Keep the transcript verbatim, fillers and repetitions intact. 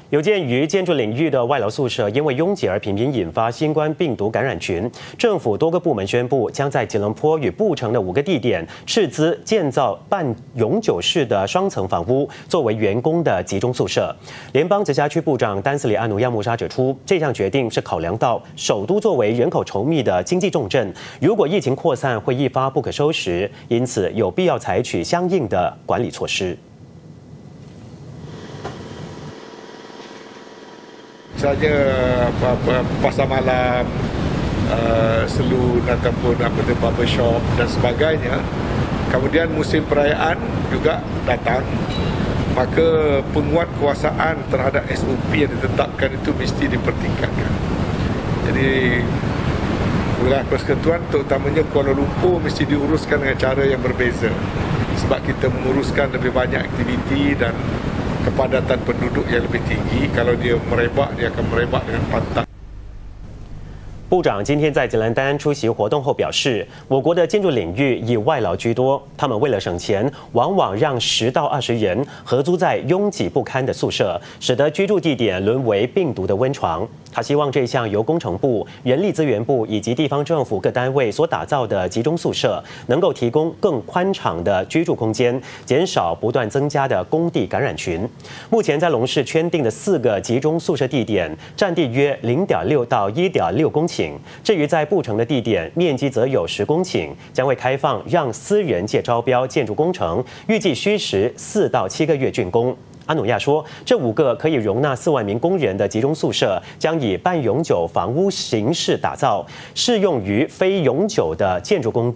有鉴于建筑领域的外劳宿舍因为拥挤而频频引发新冠病毒感染群，政府多个部门宣布将在吉隆坡与布城的五个地点斥资建造半永久式的双层房屋，作为员工的集中宿舍。联邦直辖区部长丹斯里阿努亚穆沙指出，这项决定是考量到首都作为人口稠密的经济重镇，如果疫情扩散会一发不可收拾，因此有必要采取相应的管理措施。 Saja pasar malam, uh, salon ataupun apa tu barbershop dan sebagainya. Kemudian musim perayaan juga datang, maka penguatkuasaan terhadap S O P yang ditetapkan itu mesti dipertingkatkan. Jadi wilayah persekutuan terutamanya Kuala Lumpur mesti diuruskan dengan cara yang berbeza. Sebab kita menguruskan lebih banyak aktiviti dan kepadatan penduduk yang lebih tinggi, kalau dia merebak, dia akan merebak dengan pantang. 部长今天在吉兰丹出席活动后表示，我国的建筑领域以外劳居多，他们为了省钱，往往让十到二十人合租在拥挤不堪的宿舍，使得居住地点沦为病毒的温床。他希望这项由工程部、人力资源部以及地方政府各单位所打造的集中宿舍，能够提供更宽敞的居住空间，减少不断增加的工地感染群。目前在龙市圈定的四个集中宿舍地点，占地约零点六到一点六公顷。 至于在布城的地点，面积则有十公顷，将会开放让私人界招标建筑工程，预计需时四到七个月竣工。阿努亚说，这五个可以容纳四万名工人的集中宿舍，将以半永久房屋形式打造，适用于非永久的建筑工地。